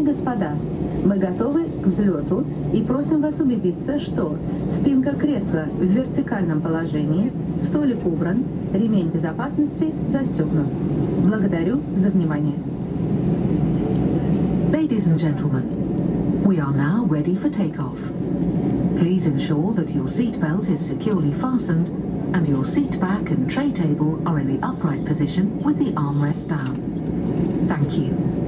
и господа, мы готовы к взлету и просим вас убедиться, что спинка кресла в вертикальном положении, столик убран, ремень безопасности застегнут. Благодарю за внимание. Ladies and gentlemen, we are now ready for takeoff. Please ensure that your seatbelt is securely fastened and your seat back and tray table are in the upright position with the armrest down. Thank you.